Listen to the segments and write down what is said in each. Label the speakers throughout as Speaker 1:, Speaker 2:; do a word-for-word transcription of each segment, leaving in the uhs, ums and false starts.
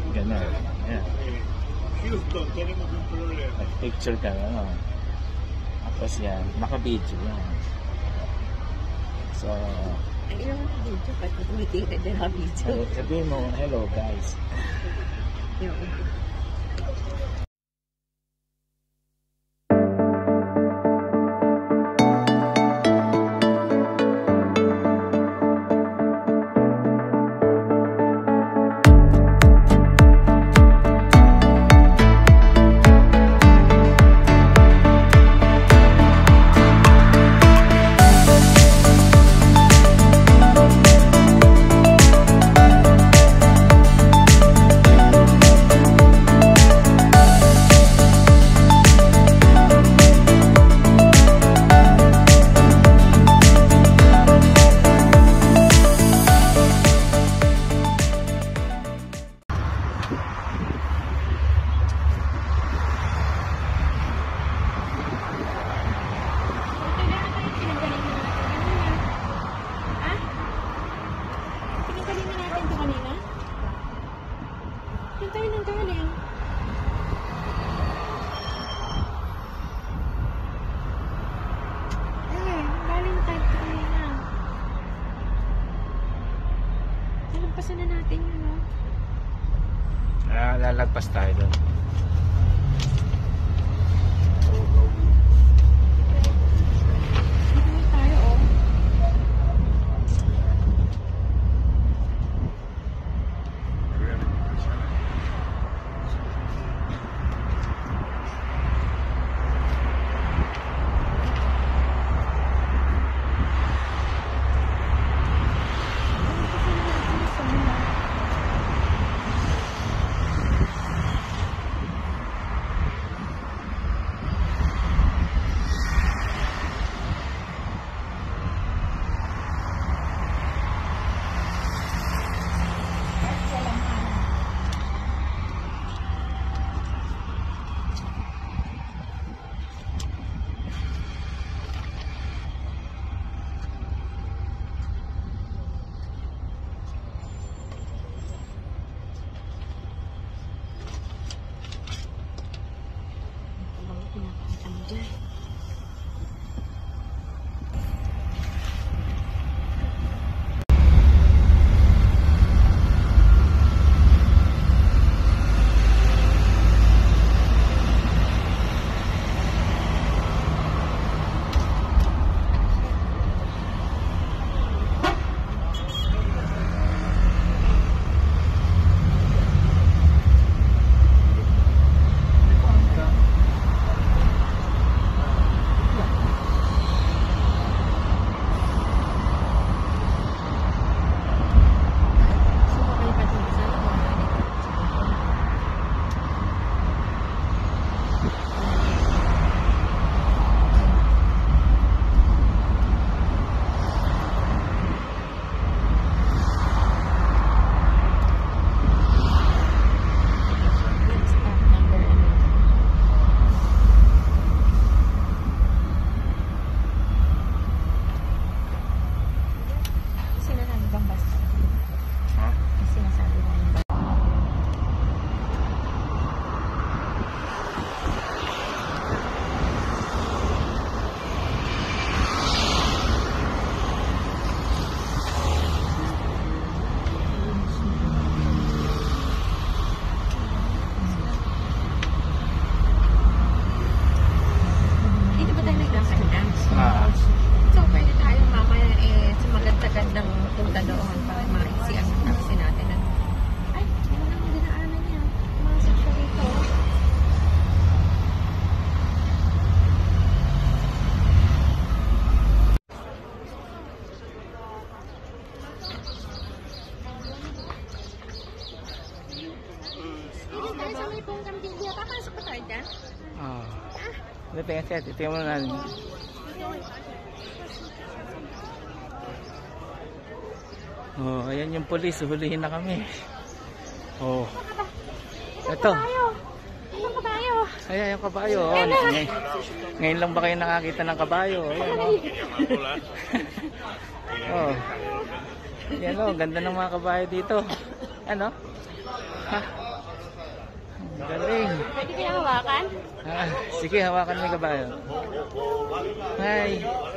Speaker 1: Ganun. Yan.
Speaker 2: Houston, tenemos un problema.
Speaker 1: Picture ka, ano. Tapos yan, naka-video yan. So,
Speaker 3: Ay, ilang video pa ito tumitingin din na video.
Speaker 1: sabihin mo, hello guys.
Speaker 3: Yung na natin yun, no?
Speaker 1: Ah, lalagpas tayo doon.
Speaker 3: Dito tayo, oh.
Speaker 1: Oh. Ito tingnan siya, tingnan mo na. Oh, ayan yung pulis, hulihin na kami. Oh. Ito.
Speaker 3: Anong kabayo?
Speaker 1: Ayan yung kabayo. Oh, ngayon, ngayon lang ba kayo nakakita ng kabayo? Ayan, oh. Oh. Yan, oh, ganda ng mga kabayo dito. Ano? Ha?
Speaker 3: hawakan?
Speaker 1: Ah, sige, hawakan mo yung kabayo. Hi.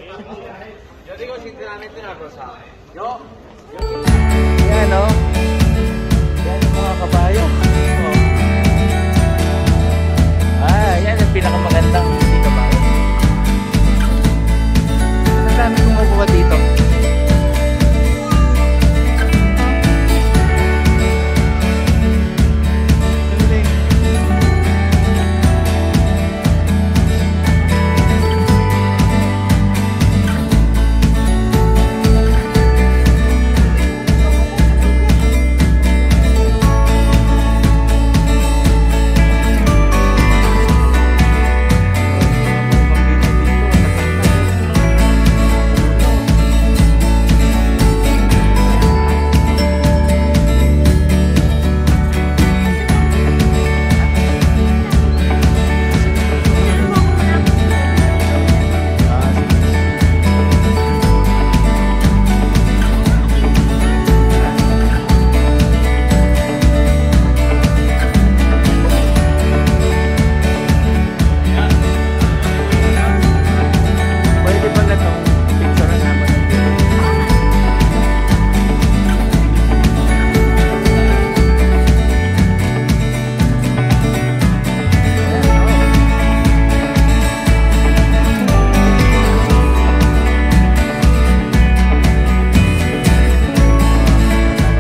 Speaker 1: Yan o. Yan yung mga kabayo. Oh. Ah, yan ang pinakamagandang hindi kabayo. Ang dami kumukuha dito. Galing. Pwede ba na itong picture naman?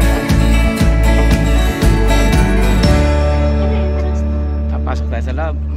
Speaker 1: Papasok tayo sa lab.